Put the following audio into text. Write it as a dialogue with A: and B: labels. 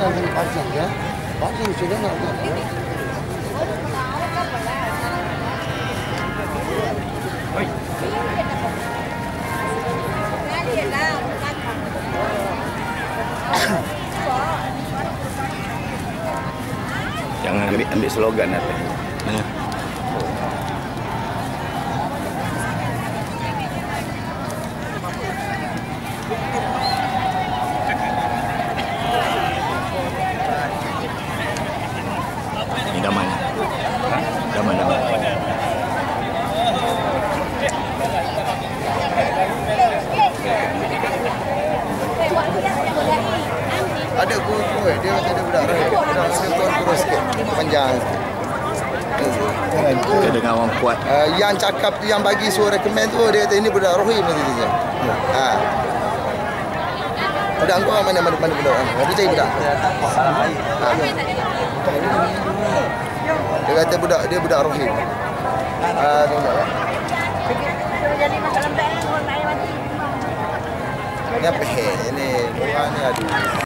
A: dengan pasang ya. Pasang sudah nggak ada.
B: Jangan ambil slogan apa. Ini daman. Daman.
A: Ada kue, dia kata dia budak rahim. Budak sentuhan kurus sikit, panjang.
B: Dia dengan orang kuat.
A: Yang cakap tu, yang bagi suara recommend tu, dia kata ini budak rahim nanti dia. Budak kau mana budak? Dia cari budak. Dia kata dia budak rahim. Tengok ya.
C: Jadi masalah ni
A: Ini apa? Ini orang ni aduh.